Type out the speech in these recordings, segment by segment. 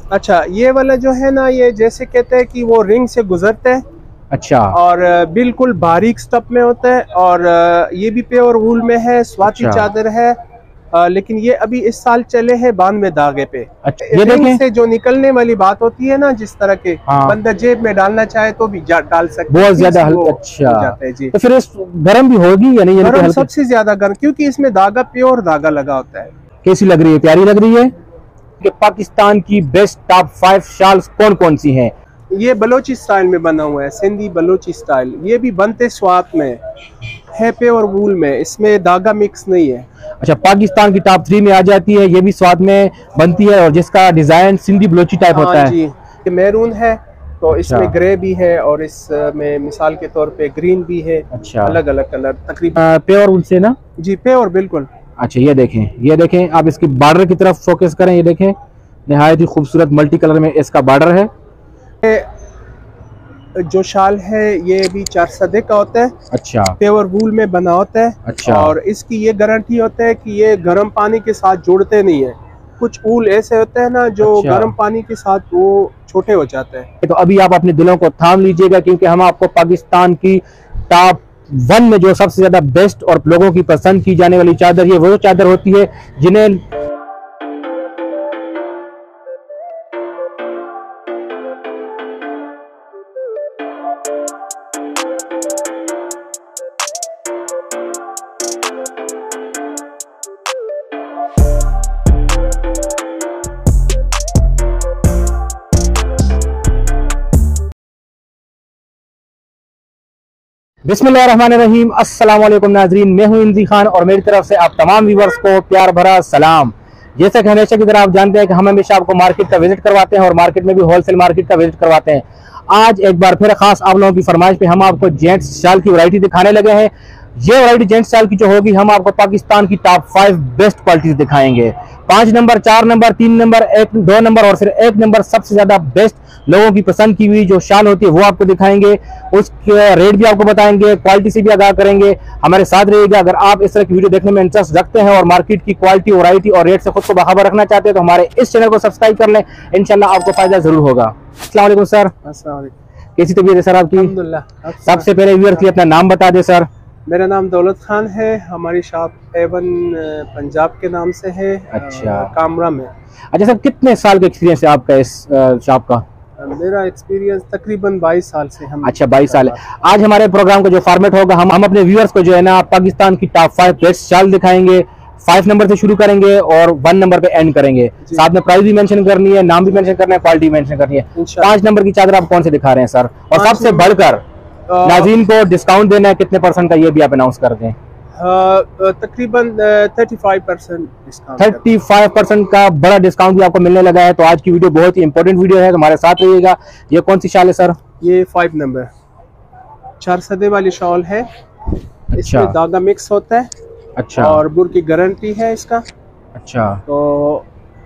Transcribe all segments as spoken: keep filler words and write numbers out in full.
अच्छा, ये वाला जो है ना, ये जैसे कहते हैं कि वो रिंग से गुजरते हैं। अच्छा। और बिल्कुल बारीक स्टफ में होता है, और ये भी प्योर वूल में है, स्वाति अच्छा। चादर है। आ, लेकिन ये अभी इस साल चले हैं बानवे धागे पे। अच्छा, ये देखें से जो निकलने वाली बात होती है ना, जिस तरह के हाँ। बंदा जेब में डालना चाहे तो भी डाल सकते, बहुत ज्यादा हल्का। अच्छा है जी। तो फिर इस गर्म भी होगी या नहीं? गर्म सबसे ज्यादा गर्म, क्योंकि इसमें धागा प्योर धागा लगा होता है। कैसी लग रही है? प्यारी लग रही है। कि पाकिस्तान की बेस्ट टॉप फाइव शाल्स कौन कौन सी हैं? ये बलोची स्टाइल में बना हुआ है, सिंधी बलोची स्टाइल। ये भी बनते स्वाद में है, प्योर वूल में, इसमें धागा मिक्स नहीं है। अच्छा, पाकिस्तान की टॉप थ्री में आ जाती है, ये भी स्वाद में बनती है और जिसका डिजाइन सिंधी बलोची टाइप होता है। जी, ये मैरून है तो इसमें अच्छा। ग्रे भी है और इसमें मिसाल के तौर पे ग्रीन भी है। अच्छा, अलग अलग कलर तकरीबन। प्योर वूल से ना? जी प्योर बिल्कुल। अच्छा, ये देखें, ये देखें आप इसकी बॉर्डर की तरफ फोकस करें। ये देखें, निहायत ही खूबसूरत मल्टी कलर में इसका बॉर्डर है। जो शाल है ये भी चार सदे का होता है। अच्छा, प्योर वूल में बना होता है। अच्छा। और इसकी ये गारंटी होता है कि ये गर्म पानी के साथ जुड़ते नहीं है। कुछ ऊल ऐसे होते हैं ना जो अच्छा। गर्म पानी के साथ वो छोटे हो जाते हैं। तो अभी आप अपने दिलों को थाम लीजिएगा, क्योंकि हम आपको पाकिस्तान की टॉप वन में जो सबसे ज्यादा बेस्ट और लोगों की पसंद की जाने वाली चादर, ये वो चादर होती है जिन्हें बिस्मिल्लाहिर्रहमानिर्रहीम। अस्सलाम वालेकुम नाजरीन, मैं हूं इंदी खान और मेरी तरफ से आप तमाम व्यूवर्स को प्यार भरा सलाम। जैसा कि हमेशा की तरह आप जानते हैं कि हम हमेशा आपको मार्केट का विजिट करवाते हैं और मार्केट में भी होलसेल मार्केट का विजिट करवाते हैं। आज एक बार फिर खास आप लोगों की फरमाइश पे हम आपको जेंट्स शाल की वैरायटी दिखाने लगे हैं। ये वैरायटी जेंट्स शाल की जो होगी, हम आपको पाकिस्तान की टॉप फाइव बेस्ट क्वालिटीज दिखाएंगे। पांच नंबर, चार नंबर, तीन नंबर, एक दो नंबर और फिर एक नंबर सबसे ज्यादा बेस्ट लोगों की पसंद की हुई जो शाल होती है वो आपको दिखाएंगे। उसके रेट भी आपको बताएंगे, क्वालिटी से भी आगाह करेंगे। हमारे साथ रहिएगा। अगर आप इस तरह की वीडियो देखने में इंटरेस्ट रखते हैं और मार्केट की क्वालिटी, वैरायटी और रेट से खुद को बाखबर रखना चाहते हैं तो हमारे इस चैनल को सब्सक्राइब कर लें, इंशाल्लाह आपको फायदा जरूर होगा। अस्सलाम वालेकुम सर। अस्सलाम वालेकुम। कैसी तबीयत है सर आपकी? अल्हम्दुलिल्लाह। सबसे पहले व्यूअर्स के लिए अपना नाम बता दे सर। मेरा नाम दौलत खान है, हमारी शॉप एवन पंजाब के नाम से है। अच्छा, कामरा में। अच्छा सर, कितने साल का एक्सपीरियंस है आपका इस शॉप का? मेरा एक्सपीरियंस तकरीबन बाईस साल से हम। अच्छा, बाईस साल है। आज हमारे प्रोग्राम का जो फॉर्मेट होगा, हम हम अपने व्यूअर्स को जो है ना पाकिस्तान की टॉप फाइव बेस्ट शाल दिखाएंगे। फाइव नंबर से शुरू करेंगे और वन नंबर पे एंड करेंगे। साथ में प्राइस भी मेंशन करनी है, नाम भी मेंशन करना है, क्वालिटी मेंशन करनी है। पांच नंबर की चादर आप कौन से दिखा रहे हैं सर? और सबसे बढ़कर नाज़रीन को डिस्काउंट देना है कितने परसेंट का, ये भी आप अनाउंस कर दें। तकरीबन thirty five percent discount. Thirty five percent का बड़ा डिस्काउंट भी आपको मिलने लगा है। तो आज की वीडियो बहुत ही इंपॉर्टेंट वीडियो है, हमारे साथ रहिएगा। ये कौन सी शाल है सर? ये फाइव नंबर चार सदे वाली शॉल है। अच्छा, इसमें धागा मिक्स होता है। अच्छा, और बुर की गारंटी है इसका। अच्छा, तो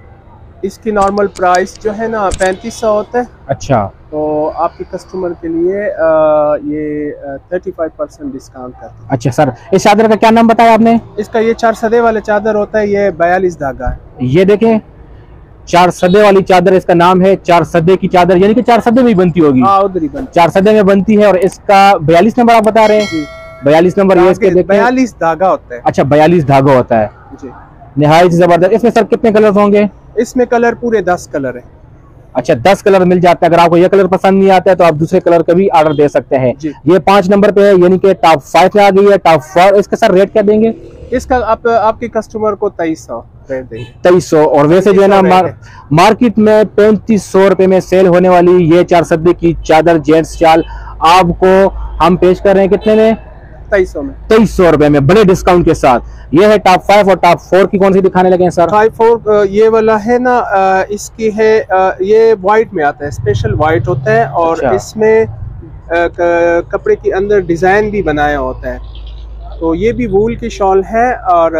इसकी नॉर्मल प्राइस जो है ना पैंतीस सौ होता है। अच्छा, तो आपके कस्टमर के लिए आ, ये थर्टी फाइव परसेंट डिस्काउंट करते हैं। अच्छा सर, इस चादर का क्या नाम बताया आपने? इसका ये चार सदे वाले चादर होता है, ये बयालीस धागा है। ये देखें, चार सदे वाली चादर इसका नाम है। चार सदे की चादर यानी कि चार सदे में ही बनती होगी। हाँ, उधर ही बनती, चार सदे में बनती है। और इसका बयालीस नंबर आप बता रहे हैं? बयालीस नंबर ये इसके देखें, बयालीस धागा होता है। अच्छा, बयालीस धागा होता है जी, निहायत जबरदस्त। इसमें सर कितने कलर होंगे? इसमें कलर पूरे दस कलर है। अच्छा, दस कलर मिल जाते हैं। अगर आपको ये कलर पसंद नहीं आता है तो आप दूसरे कलर का भी ऑर्डर दे सकते हैं। ये पांच नंबर पे है, यानी कि टॉप फाइव में आ गई है। टॉप फोर, इसका सर रेट क्या देंगे? इसका आप आपके कस्टमर को तेईस सौ देंगे। तेईस सौ। और वैसे जो है ना मार, मार्केट में पैंतीस सौ रुपए में सेल होने वाली ये चार सदे की चादर जेंट्स शाल आपको हम पेश कर रहे हैं कितने में? तेईस सौ में। तेईस सौ रुपए में बड़े डिस्काउंट के साथ। ये है टॉप फाइव। और टॉप फोर की कौन सी दिखाने लगे हैं सर? फाइव फोर ये वाला है ना, इसकी है, ये व्हाइट में आता है, स्पेशल व्हाइट होता है। और अच्छा। इसमें कपड़े के अंदर डिजाइन भी बनाया होता है। तो ये भी वूल की शॉल है। और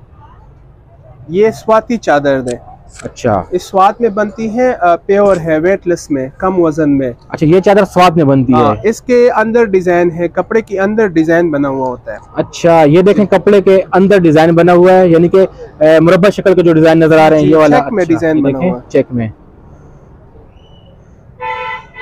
ये स्वाति चादर है। अच्छा, इस स्वाद में बनती है, प्योर है, वेटलेस में, कम वजन में। अच्छा, ये चादर स्वाद में बनती है। इसके अंदर डिजाइन है, कपड़े के अंदर डिजाइन बना हुआ होता है। अच्छा, ये देखें, कपड़े के अंदर डिजाइन बना हुआ है, यानी कि मुरब्बा शक्ल के जो डिजाइन नजर आ रहे हैं ये वाला। चेक में डिजाइन बना हुआ है। चेक में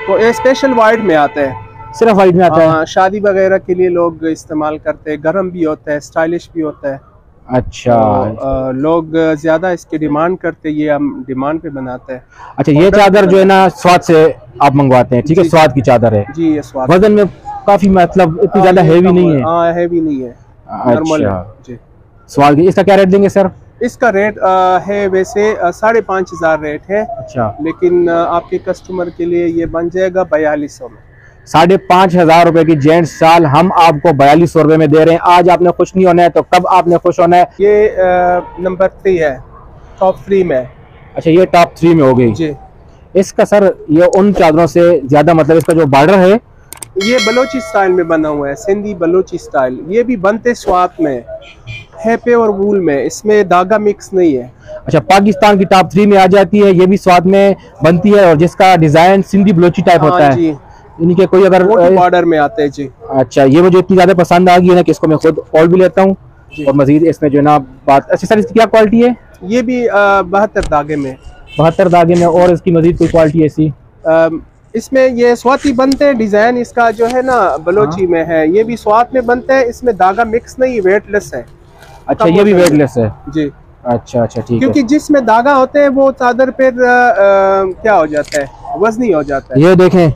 तो ये स्पेशल वाइट में आता है, सिर्फ वाइट में आता है। हाँ, शादी वगैरह के लिए लोग इस्तेमाल करते हैं, गर्म भी होता है, स्टाइलिश भी होता है। अच्छा, तो, आ, लोग ज्यादा इसकी डिमांड करते हैं, ये हम डिमांड पे बनाते हैं। अच्छा, ये चादर जो है ना स्वाद से आप मंगवाते हैं, ठीक है, स्वाद की चादर है जी। ये स्वाद वजन में काफी मतलब इतनी ज्यादा हैवी नहीं है। हाँ, हैवी नहीं है, नॉर्मल है जी। स्वाद की। इसका क्या रेट देंगे सर? इसका रेट आ, है वैसे साढ़े पाँच हजार रेट है। अच्छा, लेकिन आ, आपके कस्टमर के लिए ये बन जाएगा बयालीस सौ में। साढ़े पाँच हजार रुपए की जेंट्स शाल हम आपको बयालीस सौ रुपए में दे रहे हैं। आज आपने खुश नहीं होना है तो कब आपने खुश होना है? ये आ, नंबर थ्री है, टॉप थ्री में। अच्छा, ये टॉप थ्री में हो गई जी। इसका सर ये उन चादरों से ज्यादा मतलब इसका जो बॉर्डर है ये बलोची स्टाइल में बना हुआ है, सिंधी बलोची स्टाइल। ये भी बनते स्वाद में है, पे और वूल में, इसमें धागा मिक्स नहीं है। अच्छा, पाकिस्तान की टॉप थ्री में आ जाती है, ये भी स्वाद में बनती है और जिसका डिजाइन सिंधी बलोची टाइप हाँ होता है। इनके कोई अगर बॉर्डर में आते हैं जी। अच्छा, ये मुझे इतनी ज्यादा पसंद आ गई है ना कि इसको मैं खुद और भी लेता हूँ। और मजीद इसमें जो है ना बात। अच्छा सर, इसकी क्या क्वालिटी है? ये भी बहत्तर धागे में, बहत्तर धागे में। और इसकी मजीद कोई क्वालिटी ऐसी? इसमें ये स्वाति बनते हैं, डिजाइन इसका जो है ना बलोची में है। ये भी स्वाद में बनते हैं, इसमें धागा मिक्स नहीं, वेटलेस है। अच्छा, ये भी वेटलेस है जी। अच्छा अच्छा, ठीक है। क्योंकि जिसमें धागा होते हैं वो चादर पे क्या हो जाता है, वजनी हो जाता है। ये देखें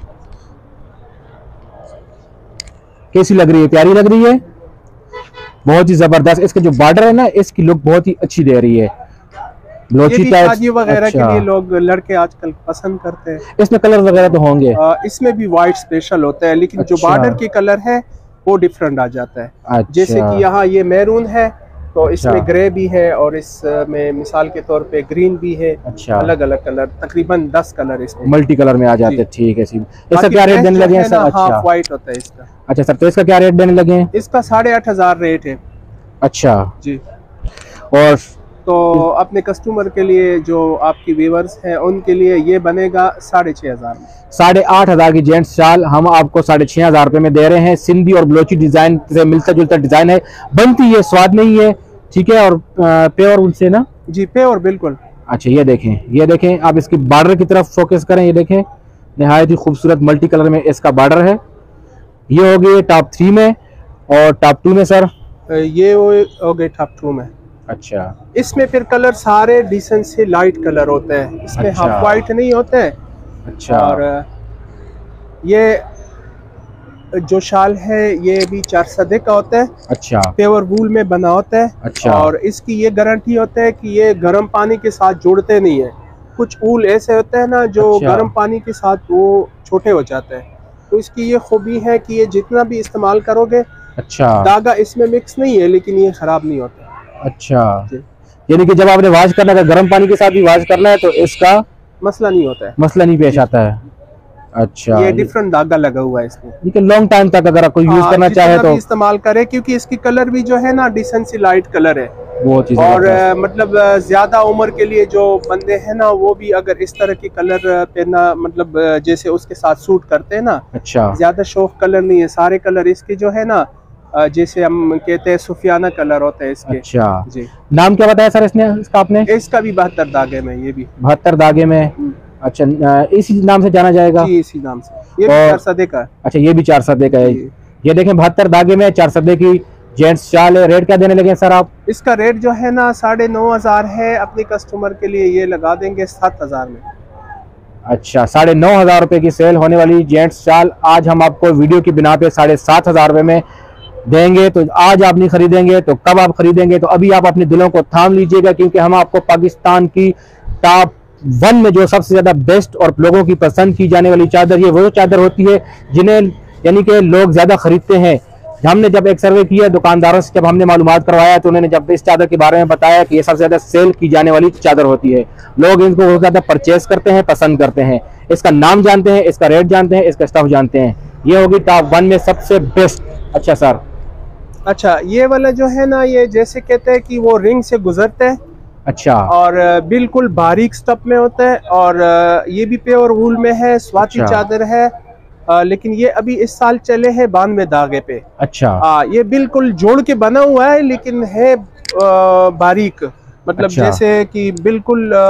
कैसी लग रही है, प्यारी लग रही है, बहुत ही जबरदस्त। इसके जो बॉर्डर है ना इसकी लुक बहुत ही अच्छी दे रही है, ब्लोची टाइप वगैरह अच्छा। के लिए लोग लड़के आजकल पसंद करते हैं। इसमें कलर वगैरह तो होंगे? आ, इसमें भी वाइट स्पेशल होता है, लेकिन अच्छा। जो बॉर्डर के कलर है वो डिफरेंट आ जाता है। अच्छा। जैसे कि यहाँ ये मैरून है तो अच्छा। इसमें ग्रे भी है और इसमें मिसाल के तौर पे ग्रीन भी है। अच्छा। अलग अलग कलर, तकरीबन दस कलर इसमें मल्टी कलर में आ जाते हैं। ठीक है, इसका क्या रेट देने लगे हैं सर? अच्छा, व्हाइट होता है इसका। अच्छा सर, तो इसका क्या रेट देने लगे हैं? इसका साढ़े आठ हजार रेट है। अच्छा जी। और तो अपने कस्टमर के लिए जो आपकी व्यूअर्स हैं उनके लिए ये बनेगा साढ़े छह हजार में। साढ़े आठ हजार की जेंट्स शाल हम आपको साढ़े छह हजार रुपए में दे रहे हैं। सिंधी और बलोची डिजाइन से मिलता जुलता डिजाइन है, बनती है, स्वाद नहीं है, ठीक है। और प्योर उनसे ना जी, प्योर बिल्कुल। अच्छा, ये देखें, ये देखें आप इसकी बॉर्डर की तरफ फोकस करें, ये देखें निहायत ही खूबसूरत मल्टी कलर में इसका बॉर्डर है। ये हो गई टॉप थ्री में। और टॉप टू में सर? ये हो गए टॉप टू में। अच्छा, इसमें फिर कलर सारे डिसेंट से लाइट कलर होते हैं, इसमें अच्छा। हाफ वाइट नहीं होते हैं। अच्छा। और ये जो शाल है ये भी चार सदे का होता है। अच्छा। प्योर वूल में बना होता है। अच्छा। और इसकी ये गारंटी होता है कि ये गर्म पानी के साथ जुड़ते नहीं है। कुछ ऊल ऐसे होते हैं ना जो अच्छा। गर्म पानी के साथ वो छोटे हो जाते हैं, तो इसकी ये खूबी है कि ये जितना भी इस्तेमाल करोगे अच्छा धागा इसमें मिक्स नहीं है, लेकिन ये खराब नहीं होता। अच्छा, यानी कि जब आपने वॉश करना है, गर्म पानी के साथ भी वॉश करना है तो इसका मसला नहीं होता है, मसला नहीं पेश आता है। अच्छा, ये डिफरेंट धागा लगा हुआ है इसमें, ठीक है। लॉन्ग टाइम तक अगर कोई यूज करना चाहे तो इस्तेमाल करे, क्योंकि इसकी कलर भी जो है ना डिसेंट सी लाइट कलर है। बहुत ही और आ, मतलब ज्यादा उम्र के लिए जो बंदे हैं ना वो भी अगर इस तरह की कलर पहनना, मतलब जैसे उसके साथ सूट करते हैं ना। अच्छा, ज्यादा शौक कलर नहीं है, सारे कलर इसके जो है ना जैसे हम कहते हैं सुफियाना कलर होता है इसके। अच्छा जी। नाम क्या बताया सर इसने, इसका आपने? इसका भी बहत्तर धागे में, ये भी बहत्तर धागे में। अच्छा, इसी नाम से जाना जाएगा? जी, इसी नाम से। ये भी चार सदे का। अच्छा, ये भी चार सदे का है। ये देखें बहत्तर धागे में चार सदे की जेंट्स शाल है। रेट क्या देने लगे सर आप? इसका रेट जो है ना साढ़े नौ हजार है, अपने कस्टमर के लिए ये लगा देंगे सात हजार में। अच्छा, साढ़े नौ हजार रुपए की सेल होने वाली जेंट्स शाल आज हम आपको वीडियो की बिना पे साढ़े सात हजार रुपए में देंगे। तो आज आप नहीं खरीदेंगे तो कब आप खरीदेंगे? तो अभी आप अपने दिलों को थाम लीजिएगा, क्योंकि हम आपको पाकिस्तान की टॉप वन में जो सबसे ज्यादा बेस्ट और लोगों की पसंद की जाने वाली चादर, ये वो चादर होती है जिन्हें यानी कि लोग ज्यादा खरीदते हैं। हमने जब एक सर्वे किया दुकानदारों से, जब हमने मालूमात करवाया तो उन्होंने जब इस चादर के बारे में बताया कि ये सबसे ज्यादा सेल की जाने वाली चादर होती है, लोग इनको बहुत ज्यादा परचेज करते हैं, पसंद करते हैं। इसका नाम जानते हैं, इसका रेट जानते हैं, इसका स्टफ जानते हैं। ये होगी टॉप वन में सबसे बेस्ट। अच्छा सर, अच्छा ये वाला जो है ना, ये जैसे कहते हैं कि वो रिंग से गुजरते हैं। अच्छा, और बिल्कुल बारीक स्टफ में होता है, और ये भी प्योर वूल में है, स्वाति अच्छा। चादर है, आ, लेकिन ये अभी इस साल चले हैं बानवे धागे पे। अच्छा, आ, ये बिल्कुल जोड़ के बना हुआ है, लेकिन है आ, बारीक, मतलब अच्छा। जैसे कि बिल्कुल आ,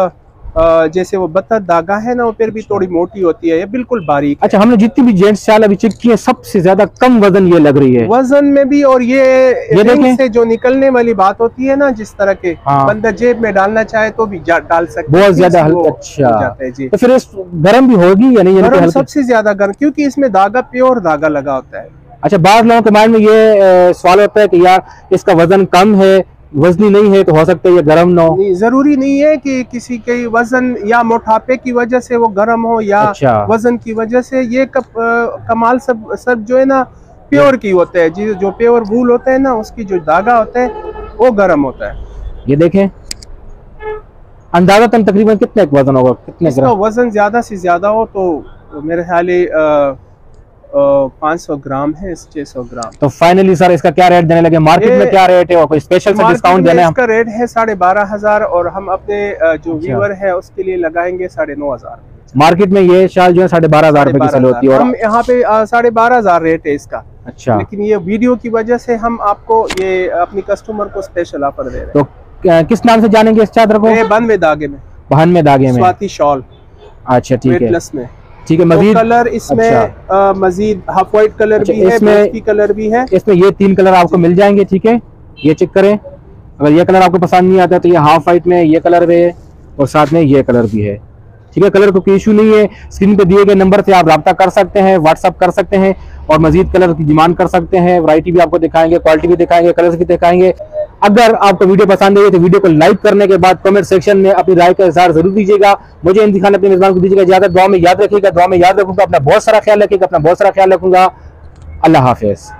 जैसे वो बत्तर धागा है ना, वो फिर भी थोड़ी मोटी होती है, ये बिल्कुल बारीक। अच्छा, हमने जितनी भी जेंट्स शाल अभी चेक की है, सबसे ज्यादा कम वजन ये लग रही है वजन में भी। और ये, ये रिंग से जो निकलने वाली बात होती है ना, जिस तरह के हाँ। बंदा जेब में डालना चाहे तो भी डाल सकते, बहुत ज्यादा हल्का। अच्छा है जी। तो फिर गर्म भी होगी या नहीं? गर्म सबसे ज्यादा गर्म, क्योंकि इसमें धागा प्योर धागा लगा होता है। अच्छा, बाद लोगों के माइंड में ये सवाल होता है कि यार इसका वजन कम है, वजनी नहीं है, तो हो सकता है ये गर्म ना हो। नहीं, जरूरी नहीं है कि किसी के वजन या मोटापे की वजह से वो गर्म हो या अच्छा। वजन की वजह से। ये कप, आ, कमाल सब सब जो है ना प्योर की होता है जी। जो प्योर वूल होता है ना, उसकी जो धागा होता है वो गर्म होता है। ये देखें, अंदाज़तन तकरीबन कितने वजन होगा? कितने इसका वजन ज्यादा से ज्यादा हो तो मेरे ख्याल पाँच सौ ग्राम है, छह सौ ग्राम। तो फाइनली सर इसका क्या रेट देने लगे? मार्केट में क्या रेट है और कोई स्पेशल से डिस्काउंट देना है? इसका रेट है साढ़े बारह हजार और हम अपने जो व्यूअर है उसके लिए लगाएंगे साढ़े नौ हजार। मार्केट में ये शाल जो है साढ़े बारह हजार रुपए की सेल होती है और हम यहाँ पे साढ़े बारह हजार रेट है इसका। अच्छा, लेकिन ये वीडियो की वजह से हम आपको ये अपनी कस्टमर को स्पेशल ऑफर दे रहे हैं। तो किस नाम से जानेंगे इस चादर को? बानवे धागे में। बानवे धागे में, स्वाति शॉल। अच्छा ठीक है, प्लस में ठीक है। मजीद कलर इसमें अच्छा। मजीद हाफ व्हाइट कलर अच्छा, भी है, इसमें कलर भी है। इसमें ये तीन कलर आपको मिल जाएंगे। ठीक है, ये चेक करें। अगर ये कलर आपको पसंद नहीं आता तो ये हाफ व्हाइट में ये कलर भी है और साथ में ये कलर भी है। ठीक है, कलर को कोई इशू नहीं है। स्क्रीन पे दिए गए नंबर से आप रब्ता कर सकते हैं, व्हाट्सअप कर सकते हैं और मजीद कलर की डिमांड कर सकते हैं। वैरायटी भी आपको दिखाएंगे, क्वालिटी भी दिखाएंगे, कलर्स भी दिखाएंगे। अगर आपको वीडियो पसंद आई तो वीडियो को लाइक करने के बाद कमेंट सेक्शन में अपनी राय का इजहार जरूर दीजिएगा। मुझे इमती खान अपने मेजबान को दीजिएगा इजाजत। दुआ में याद रखिएगा, दुआ में याद रखूंगा। अपना बहुत सारा ख्याल रखिएगा, अपना बहुत सारा ख्याल रखूंगा। अल्लाह हाफिज।